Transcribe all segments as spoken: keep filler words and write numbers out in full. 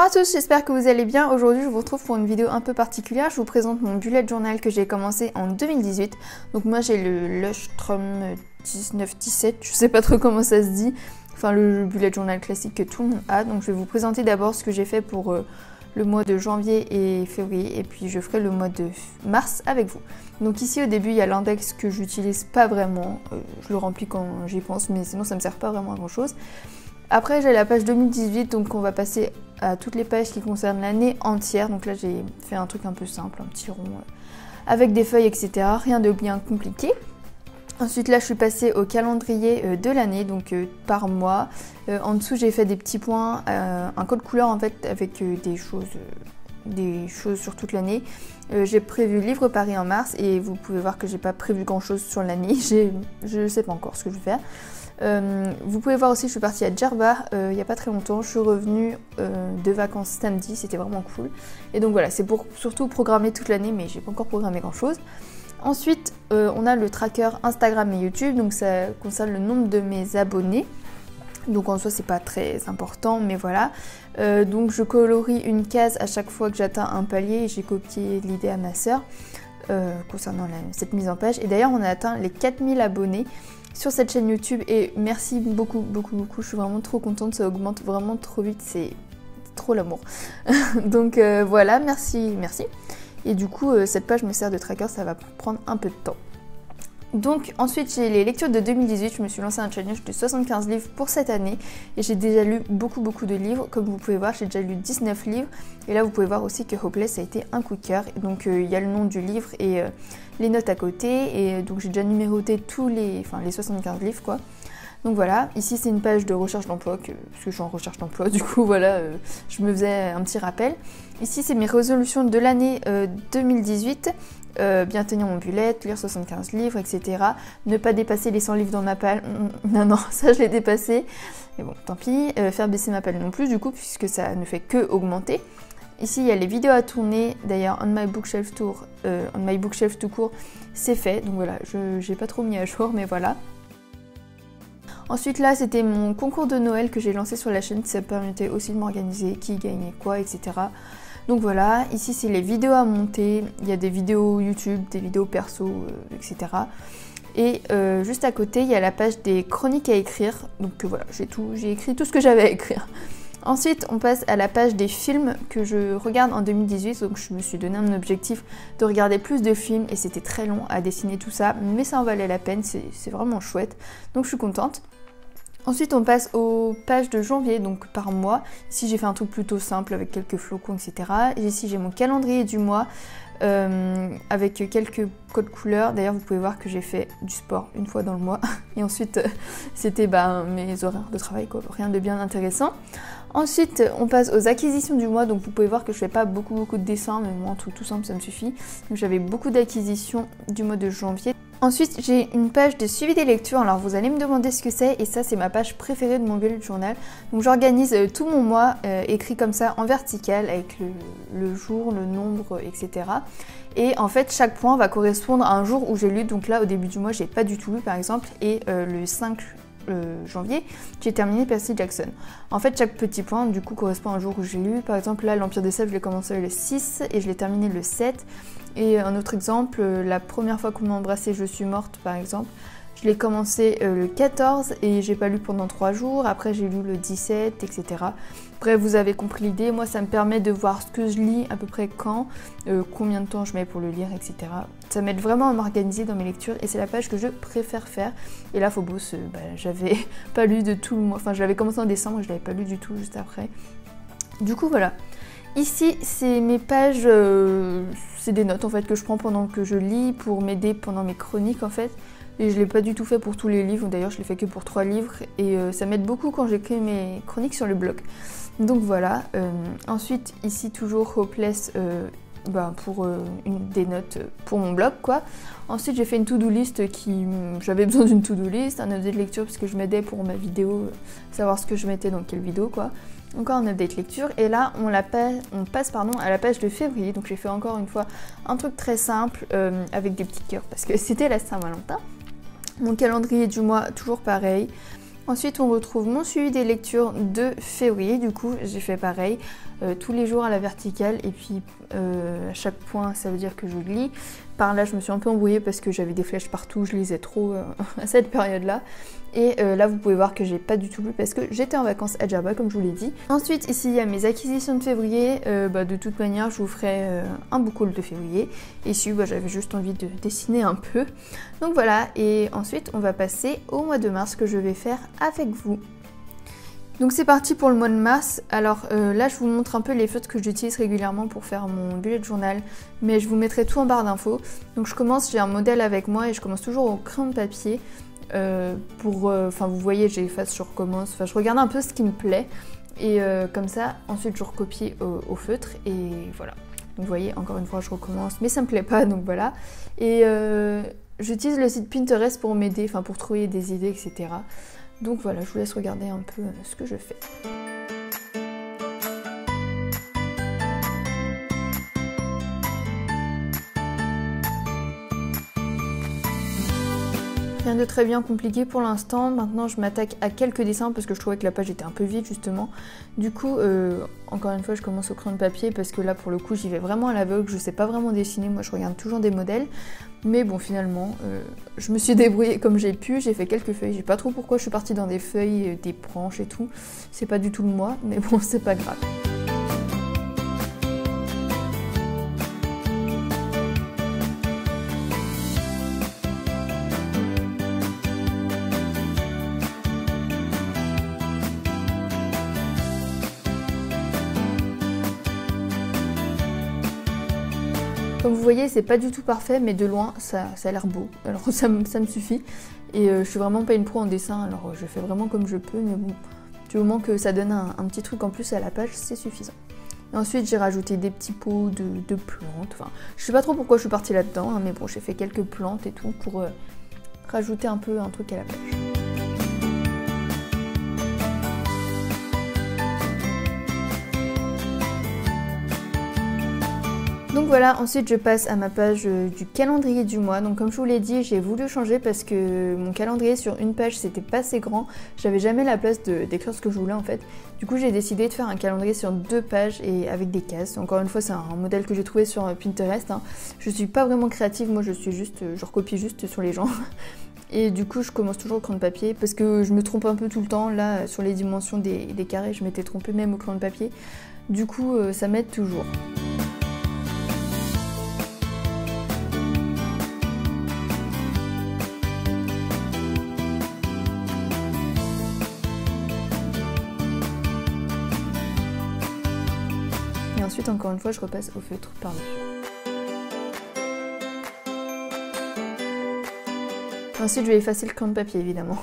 à tous, j'espère que vous allez bien. Aujourd'hui je vous retrouve pour une vidéo un peu particulière. Je vous présente mon bullet journal que j'ai commencé en deux mille dix-huit. Donc moi j'ai le Leuchtturm dix-neuf dix-sept, je sais pas trop comment ça se dit. Enfin le bullet journal classique que tout le monde a. Donc je vais vous présenter d'abord ce que j'ai fait pour euh, le mois de janvier et février. Et puis je ferai le mois de mars avec vous. Donc ici au début il y a l'index que j'utilise pas vraiment. Euh, je le remplis quand j'y pense mais sinon ça me sert pas vraiment à grand chose. Après j'ai la page deux mille dix-huit, donc on va passer à toutes les pages qui concernent l'année entière. Donc là j'ai fait un truc un peu simple, un petit rond euh, avec des feuilles et cetera. Rien de bien compliqué. Ensuite là je suis passée au calendrier euh, de l'année, donc euh, par mois. Euh, en dessous j'ai fait des petits points, euh, un code couleur en fait avec euh, des choses... Euh, des choses sur toute l'année. Euh, j'ai prévu Livre Paris en mars et vous pouvez voir que j'ai pas prévu grand chose sur l'année. Je ne sais pas encore ce que je vais faire. Euh, vous pouvez voir aussi, je suis partie à Djerba euh, il n'y a pas très longtemps. Je suis revenue euh, de vacances samedi, c'était vraiment cool. Et donc voilà, c'est pour surtout programmer toute l'année, mais j'ai pas encore programmé grand chose. Ensuite, euh, on a le tracker Instagram et YouTube, donc ça concerne le nombre de mes abonnés. Donc en soi c'est pas très important, mais voilà. Euh, donc je colorie une case à chaque fois que j'atteins un palier. J'ai copié l'idée à ma soeur euh, concernant la, cette mise en page. Et d'ailleurs on a atteint les quatre mille abonnés sur cette chaîne YouTube. Et merci beaucoup, beaucoup, beaucoup. Je suis vraiment trop contente, ça augmente vraiment trop vite. C'est trop l'amour. Donc euh, voilà, merci, merci. Et du coup euh, cette page me sert de tracker, ça va prendre un peu de temps. Donc ensuite j'ai les lectures de deux mille dix-huit, je me suis lancé un challenge de soixante-quinze livres pour cette année et j'ai déjà lu beaucoup beaucoup de livres. Comme vous pouvez voir, j'ai déjà lu dix-neuf livres et là vous pouvez voir aussi que Hopeless a été un coup de cœur. Donc il euh, y a le nom du livre et euh, les notes à côté, et euh, donc j'ai déjà numéroté tous les, enfin, les soixante-quinze livres quoi. Donc voilà, ici c'est une page de recherche d'emploi, que, parce que je suis en recherche d'emploi, du coup voilà, euh, je me faisais un petit rappel. Ici c'est mes résolutions de l'année euh, deux mille dix-huit. Euh, bien tenir mon bullet, lire soixante-quinze livres, et cetera. Ne pas dépasser les cent livres dans ma palle. Non, non, ça je l'ai dépassé. Mais bon, tant pis. Euh, faire baisser ma palle non plus, du coup, puisque ça ne fait que augmenter. Ici, il y a les vidéos à tourner. D'ailleurs, On My Bookshelf Tour, euh, On My Bookshelf tout court, c'est fait. Donc voilà, je n'ai pas trop mis à jour, mais voilà. Ensuite là c'était mon concours de Noël que j'ai lancé sur la chaîne, ça permettait aussi de m'organiser, qui gagnait quoi, et cetera. Donc voilà, ici c'est les vidéos à monter, il y a des vidéos YouTube, des vidéos perso, euh, et cetera. Et euh, juste à côté il y a la page des chroniques à écrire, donc euh, voilà, j'ai tout, j'ai écrit tout ce que j'avais à écrire. Ensuite on passe à la page des films que je regarde en deux mille dix-huit, donc je me suis donné un objectif de regarder plus de films et c'était très long à dessiner tout ça, mais ça en valait la peine, c'est vraiment chouette, donc je suis contente. Ensuite on passe aux pages de janvier, donc par mois. Ici j'ai fait un truc plutôt simple avec quelques flocons, et cetera. Et ici j'ai mon calendrier du mois euh, avec quelques codes couleurs. D'ailleurs vous pouvez voir que j'ai fait du sport une fois dans le mois. Et ensuite euh, c'était bah, mes horaires de travail, quoi. Rien de bien intéressant. Ensuite on passe aux acquisitions du mois, donc vous pouvez voir que je fais pas beaucoup beaucoup de dessins, mais moi un truc tout simple ça me suffit. Donc j'avais beaucoup d'acquisitions du mois de janvier. Ensuite j'ai une page de suivi des lectures, alors vous allez me demander ce que c'est, et ça c'est ma page préférée de mon bullet journal. Donc j'organise euh, tout mon mois euh, écrit comme ça en vertical avec le, le jour, le nombre, et cetera. Et en fait chaque point va correspondre à un jour où j'ai lu, donc là au début du mois j'ai pas du tout lu par exemple, et euh, le cinq Euh, janvier, j'ai terminé Percy Jackson. En fait, chaque petit point du coup correspond à un jour où j'ai lu. Par exemple, là, l'Empire des Sèvres, je l'ai commencé le six et je l'ai terminé le sept. Et un autre exemple, la première fois qu'on m'a embrassée, je suis morte, par exemple. Je l'ai commencé euh, le quatorze et j'ai pas lu pendant trois jours. Après, j'ai lu le dix-sept, et cetera. Bref, vous avez compris l'idée. Moi, ça me permet de voir ce que je lis, à peu près quand, euh, combien de temps je mets pour le lire, et cetera. Ça m'aide vraiment à m'organiser dans mes lectures et c'est la page que je préfère faire. Et là, Phobos, euh, bah, j'avais pas lu de tout le mois. Enfin, je l'avais commencé en décembre et je l'avais pas lu du tout juste après. Du coup, voilà. Ici, c'est mes pages, euh, c'est des notes en fait que je prends pendant que je lis pour m'aider pendant mes chroniques en fait. Et je ne l'ai pas du tout fait pour tous les livres, d'ailleurs je l'ai fait que pour trois livres et euh, ça m'aide beaucoup quand j'écris mes chroniques sur le blog. Donc voilà, euh, ensuite ici toujours Hopeless euh, bah, pour euh, une, des notes pour mon blog quoi. Ensuite j'ai fait une to-do list qui, j'avais besoin d'une to-do list, un update lecture parce que je m'aidais pour ma vidéo, euh, savoir ce que je mettais dans quelle vidéo quoi. Encore un update lecture et là on, la passe, on passe pardon, à la page de février, donc j'ai fait encore une fois un truc très simple euh, avec des petits cœurs parce que c'était la Saint-Valentin. Mon calendrier du mois, toujours pareil. Ensuite, on retrouve mon suivi des lectures de février. Du coup, j'ai fait pareil. euh, tous les jours à la verticale et puis euh, à chaque point ça veut dire que je glis. Par là je me suis un peu embrouillée parce que j'avais des flèches partout, je lisais trop euh, à cette période là. Et euh, là vous pouvez voir que j'ai pas du tout lu parce que j'étais en vacances à Djerba comme je vous l'ai dit. Ensuite ici il y a mes acquisitions de février, euh, bah, de toute manière je vous ferai euh, un book haul de février. Et ici bah, j'avais juste envie de dessiner un peu. Donc voilà, et ensuite on va passer au mois de mars que je vais faire avec vous. Donc c'est parti pour le mois de mars. Alors euh, là je vous montre un peu les feutres que j'utilise régulièrement pour faire mon bullet journal, mais je vous mettrai tout en barre d'infos. Donc je commence, j'ai un modèle avec moi et je commence toujours au crayon de papier. Euh, pour, enfin euh, vous voyez j'efface, je recommence, enfin je regarde un peu ce qui me plaît. Et euh, comme ça ensuite je recopie au, au feutre et voilà. Donc vous voyez encore une fois je recommence, mais ça me plaît pas donc voilà. Et euh, j'utilise le site Pinterest pour m'aider, enfin pour trouver des idées et cetera. Donc voilà, je vous laisse regarder un peu ce que je fais. Rien de très bien compliqué pour l'instant. Maintenant je m'attaque à quelques dessins parce que je trouvais que la page était un peu vide justement. Du coup, euh, encore une fois je commence au crayon de papier parce que là pour le coup j'y vais vraiment à l'aveugle, je sais pas vraiment dessiner, moi je regarde toujours des modèles. Mais bon finalement, euh, je me suis débrouillée comme j'ai pu, j'ai fait quelques feuilles. Je sais pas trop pourquoi je suis partie dans des feuilles, des branches et tout. C'est pas du tout le moi, mais bon c'est pas grave. Comme vous voyez, c'est pas du tout parfait, mais de loin, ça, ça a l'air beau. Alors ça, ça me suffit. Et euh, je suis vraiment pas une pro en dessin, alors je fais vraiment comme je peux, mais bon, du moment que ça donne un, un petit truc en plus à la page, c'est suffisant. Et ensuite, j'ai rajouté des petits pots de, de plantes. Enfin, je sais pas trop pourquoi je suis partie là-dedans, hein, mais bon, j'ai fait quelques plantes et tout pour euh, rajouter un peu un truc à la page. Donc voilà, ensuite je passe à ma page du calendrier du mois. Donc comme je vous l'ai dit, j'ai voulu changer parce que mon calendrier sur une page c'était pas assez grand. J'avais jamais la place d'écrire ce que je voulais en fait. Du coup j'ai décidé de faire un calendrier sur deux pages et avec des cases. Encore une fois c'est un modèle que j'ai trouvé sur Pinterest. Hein. Je suis pas vraiment créative, moi je suis juste, je recopie juste sur les gens. Et du coup je commence toujours au crayon de papier parce que je me trompe un peu tout le temps. Là sur les dimensions des, des carrés je m'étais trompée même au crayon de papier. Du coup ça m'aide toujours. Et ensuite, encore une fois, je repasse au feutre par-dessus. Ensuite, je vais effacer le crayon de papier, évidemment.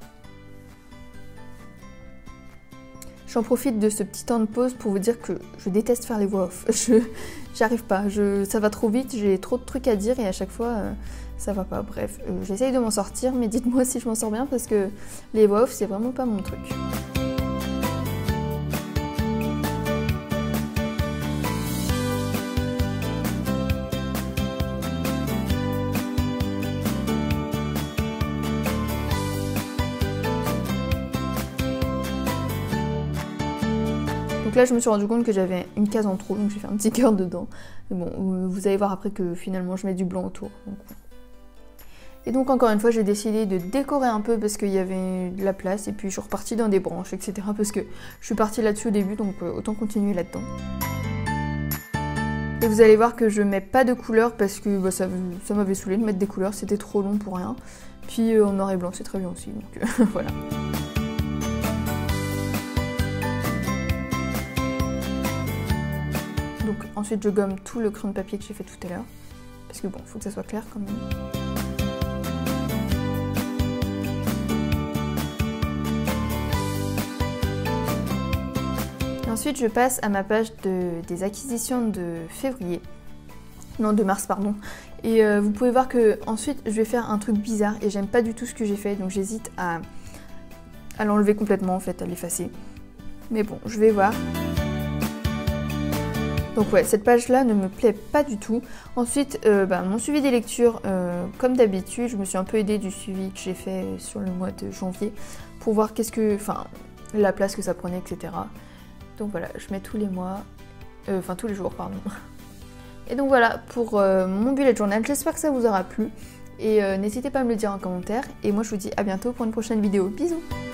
J'en profite de ce petit temps de pause pour vous dire que je déteste faire les voix off. Je j'arrive pas, je, ça va trop vite, j'ai trop de trucs à dire et à chaque fois, euh, ça va pas. Bref, euh, j'essaye de m'en sortir, mais dites-moi si je m'en sors bien parce que les voix off, c'est vraiment pas mon truc. Donc là je me suis rendu compte que j'avais une case en trop, donc j'ai fait un petit cœur dedans. Mais bon, vous allez voir après que finalement je mets du blanc autour. Donc... Et donc encore une fois j'ai décidé de décorer un peu parce qu'il y avait de la place et puis je suis repartie dans des branches, et cetera. Parce que je suis partie là-dessus au début, donc autant continuer là-dedans. Et vous allez voir que je mets pas de couleurs parce que bah, ça, ça m'avait saoulé de mettre des couleurs, c'était trop long pour rien. Puis euh, en noir et blanc c'est très bien aussi, donc euh, voilà. Donc ensuite je gomme tout le crayon de papier que j'ai fait tout à l'heure. Parce que bon, il faut que ça soit clair quand même. Et ensuite je passe à ma page de, des acquisitions de février. Non, de mars, pardon. Et euh, vous pouvez voir que ensuite je vais faire un truc bizarre et j'aime pas du tout ce que j'ai fait. Donc j'hésite à, à l'enlever complètement en fait, à l'effacer. Mais bon, je vais voir. Donc ouais, cette page-là ne me plaît pas du tout. Ensuite, euh, bah, mon suivi des lectures, euh, comme d'habitude, je me suis un peu aidée du suivi que j'ai fait sur le mois de janvier pour voir qu'est-ce que, enfin, la place que ça prenait, et cetera. Donc voilà, je mets tous les mois Euh, enfin tous les jours, pardon. Et donc voilà pour euh, mon bullet journal, j'espère que ça vous aura plu. Et euh, n'hésitez pas à me le dire en commentaire. Et moi je vous dis à bientôt pour une prochaine vidéo. Bisous!